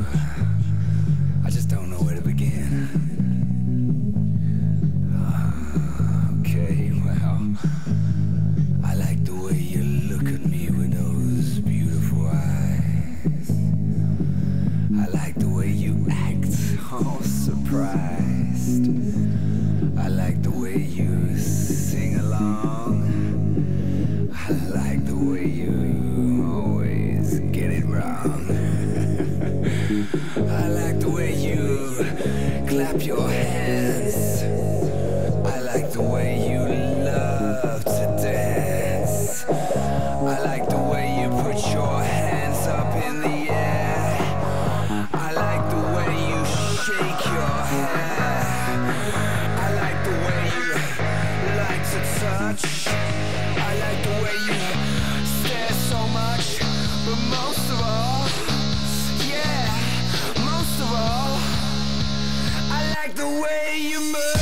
I just don't know where to begin. Okay, well, I like the way you look at me with those beautiful eyes. I like the way you act all surprised. I like the way you sing along. I like the way you always get it wrong. I like the way you clap your hands. I like the way you love to dance. I like the way you put your hands up in the air. I like the way you shake your hair. I like the way you like to touch. I like the way you stare so much. But most of all, yeah, most of all, I like the way you move.